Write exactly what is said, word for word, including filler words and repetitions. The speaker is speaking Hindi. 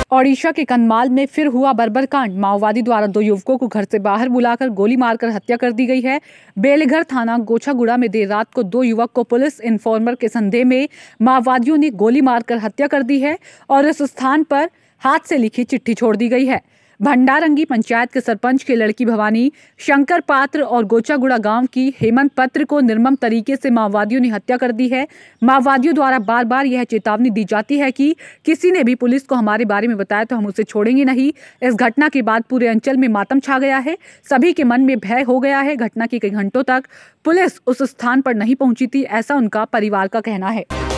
ओडिशा के कन्माल में फिर हुआ बर्बर कांड। माओवादी द्वारा दो युवकों को घर से बाहर बुलाकर गोली मारकर हत्या कर दी गई है। बेलघर थाना गोछागुड़ा में देर रात को दो युवक को पुलिस इन्फॉर्मर के संदेह में माओवादियों ने गोली मारकर हत्या कर दी है और इस स्थान पर हाथ से लिखी चिट्ठी छोड़ दी गई है। भंडारंगी पंचायत के सरपंच की लड़की भवानी शंकर पात्र और गोचागुड़ा गांव की हेमंत पत्र को निर्मम तरीके से माओवादियों ने हत्या कर दी है। माओवादियों द्वारा बार बार यह चेतावनी दी जाती है कि किसी ने भी पुलिस को हमारे बारे में बताया तो हम उसे छोड़ेंगे नहीं। इस घटना के बाद पूरे अंचल में मातम छा गया है। सभी के मन में भय हो गया है। घटना के कई घंटों तक पुलिस उस स्थान पर नहीं पहुंची थी, ऐसा उनका परिवार का कहना है।